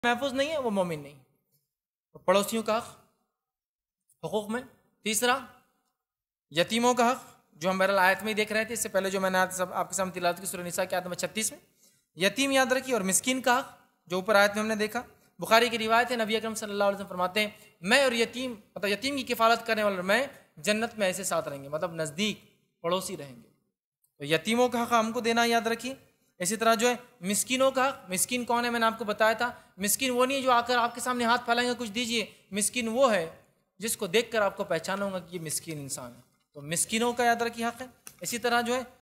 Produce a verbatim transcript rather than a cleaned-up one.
महफूज नहीं है वो मोमिन नहीं। तो पड़ोसियों का हक हुकूक में। तीसरा यतीमों का हक, जो हम बहरहाल आयत में ही देख रहे थे, इससे पहले जो मैंने आज सब आपके सामने तिलावत की सूरह निसा की आयत नंबर छत्तीस में, यतीम याद रखिए। और मिस्कीन का हक जो ऊपर आयत में हमने देखा, बुखारी की रिवायत है, नबी अकरम सल्लल्लाहु अलैहि वसल्लम फरमाते हैं मैं और यतीम, मतलब यतीम की किफ़ालत करने वाला मैं जन्नत में ऐसे साथ रहेंगे, मतलब नज़दीक पड़ोसी रहेंगे। तो यतीमों का हक हमको देना याद रखिए। इसी तरह जो है मिस्किनों का हक, मिस्किन कौन है मैंने आपको बताया था, मिस्किन वो नहीं है जो आकर आपके सामने हाथ फैलाएंगे कुछ दीजिए, मिस्किन वो है जिसको देखकर आपको पहचाना होगा कि ये मिस्किन इंसान है। तो मिस्किनों का याद रखिए हक है। इसी तरह जो है